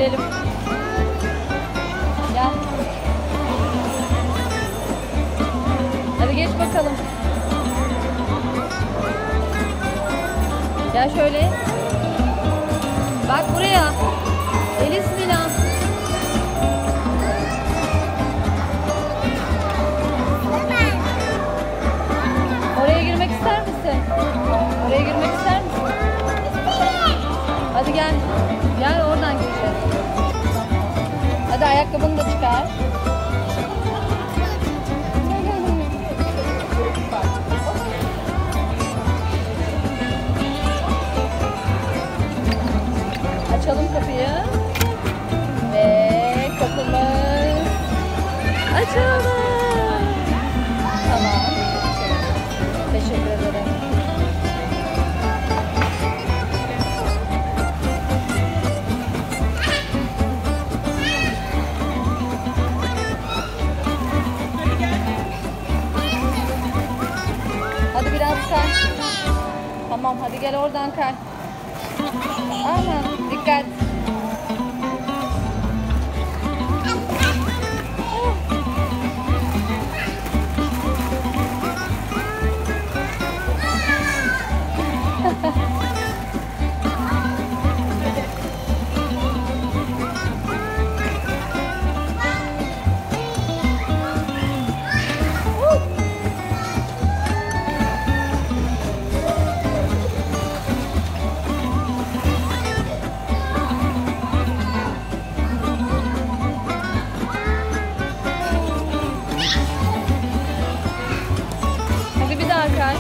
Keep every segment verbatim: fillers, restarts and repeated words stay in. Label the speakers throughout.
Speaker 1: girelim. Gel. Hadi geç bakalım. Gel şöyle. Bak buraya. Elis Mina. Oraya girmek ister misin? Oraya girmek ister misin? Hadi gel. Gel oradan gireceğiz. Hadi ayakkabını da çıkar. Açalım kapıyı. Ve kapımız açalım. Tamam. Teşekkür ederim. Hadi biraz kay. Tamam hadi gel oradan kay. Aman dikkat. Hadi bir daha kay.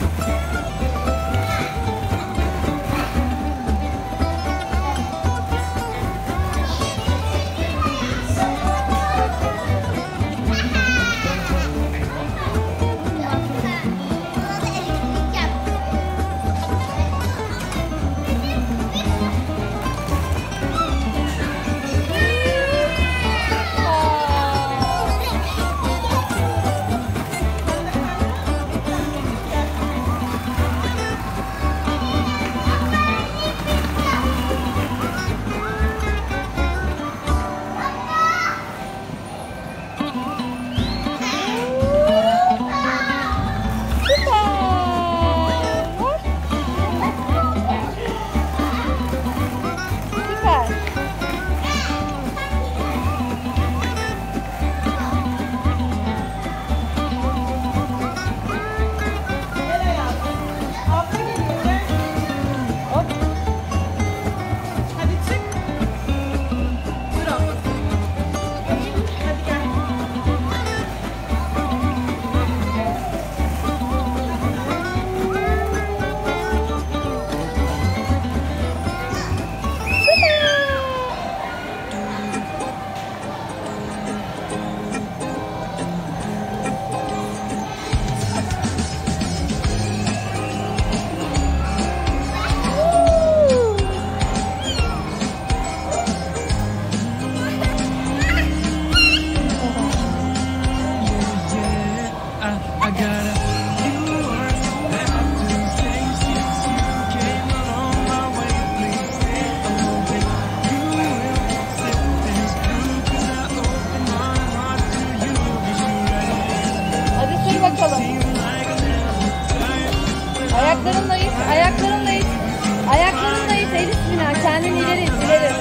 Speaker 1: Ayaklarınla it, ayaklarınla it. Ayaklarınla it Elis Mina. Kendini ileri it, ileri.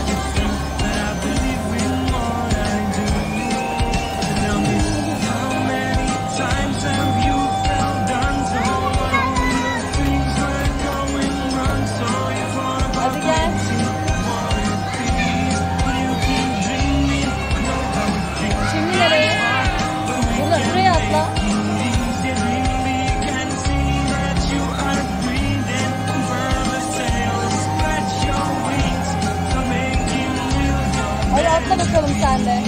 Speaker 1: Hadi gel. Şimdi nereye? Burada, buraya atla. Hadi atla bakalım sen de.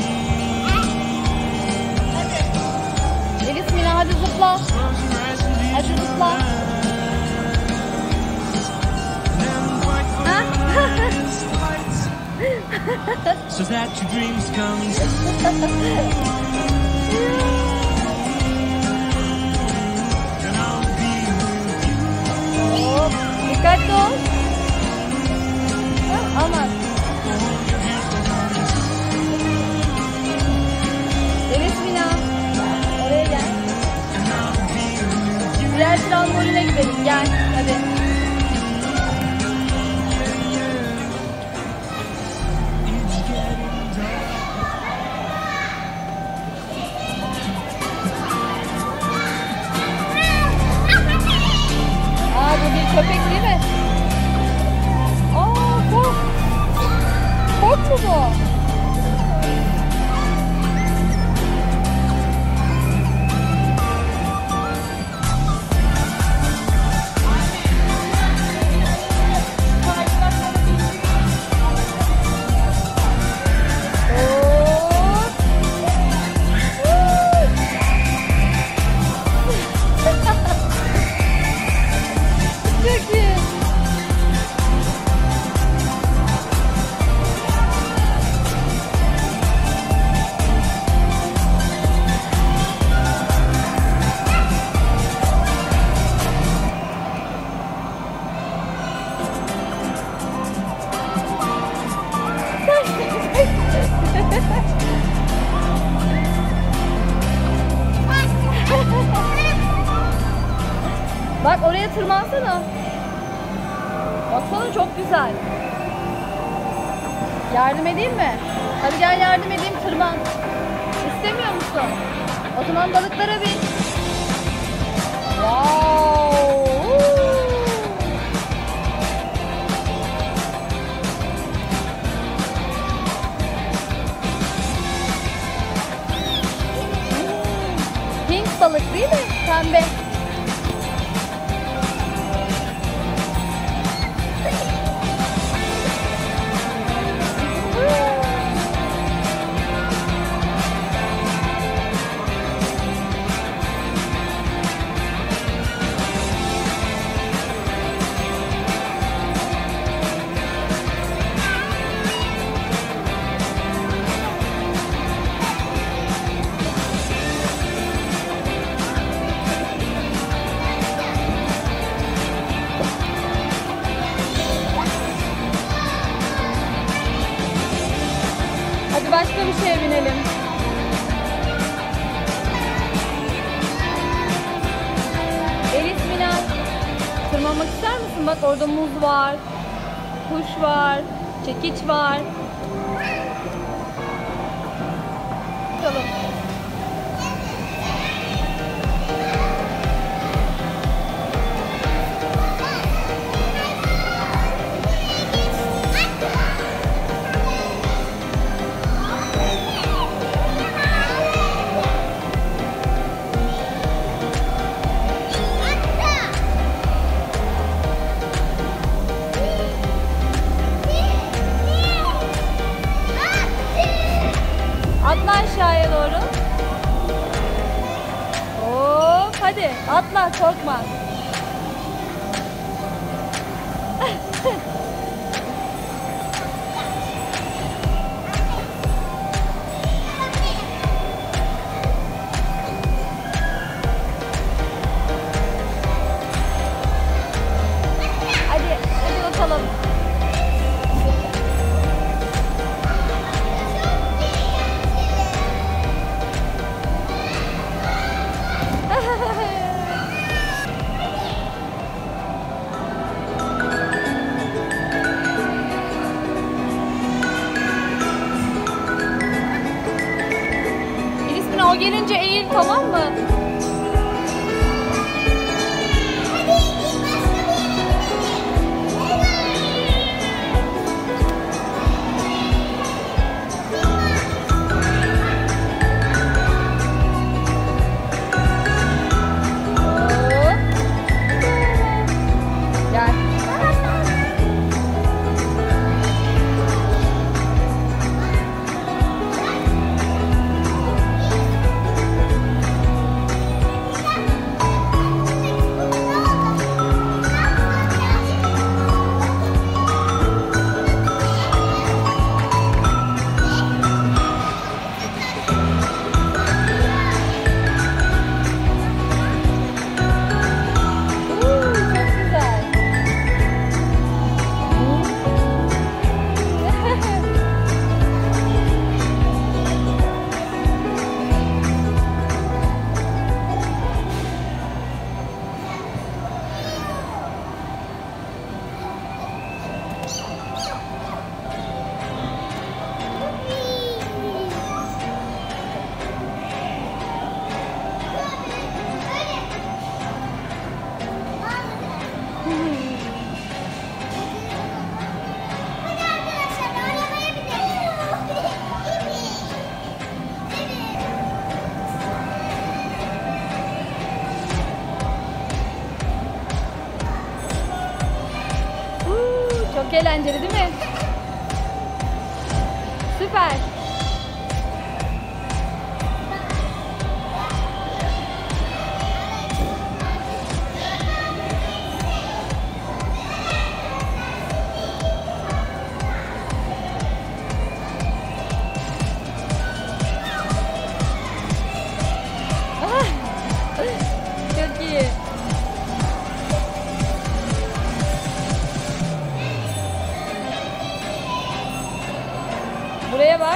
Speaker 1: Elis Mina hadi zıpla. Hadi zıpla. Ha?
Speaker 2: So that your dreams come
Speaker 1: Hop, dikkatli ol. Ha, aman. gidelim. Gel hadi. Aa, bu bir köpek değil mi? Aa, kork. Kork mu bu? Çok iyi. Bak oraya tırmansana. Baksana çok güzel. Yardım edeyim mi? Hadi gel yardım edeyim, tırman. İstemiyor musun? O zaman balıklara bin. Wow. Pink balık değil mi? Pembe. Hadi başka bir şeye binelim. Elis, Minal, tırmanmak ister misin? Bak orada muz var, kuş var, çekiç var. Bakalım. Atla aşağıya doğru. Hop, hadi atla, korkma. Hadi, hadi bakalım. O gelince eğil, tamam mı? Gel. Çok eğlenceli değil mi? Süper. Ah, çok iyi. Buraya bak.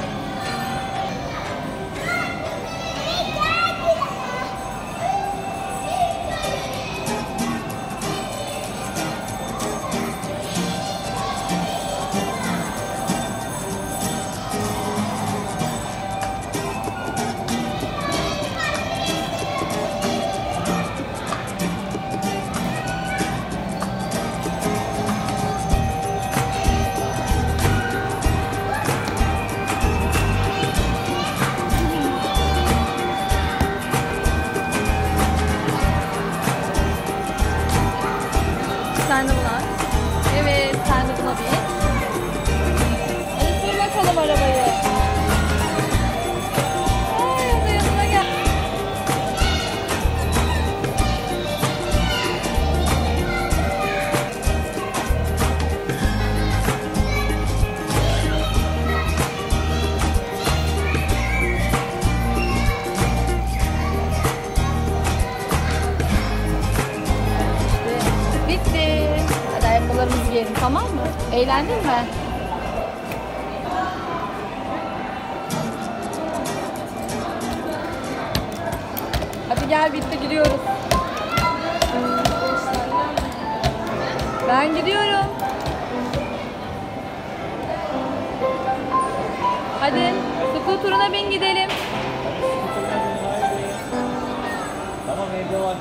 Speaker 1: Sen de buna. Evet, sen de buna bin. Hadi sür bakalım arabayı. Ay, o da yanına gel. Bitti. Hadi ayakkabılarımızı giyelim, tamam mı? Eğlendin mi? Hadi gel, bitti, gidiyoruz. Ben gidiyorum. Hadi skuturuna bin gidelim.
Speaker 3: Tamam, evde var.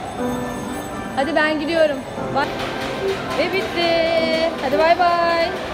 Speaker 1: Hadi ben gidiyorum. Bye. Ve bitti. Hadi bay bay.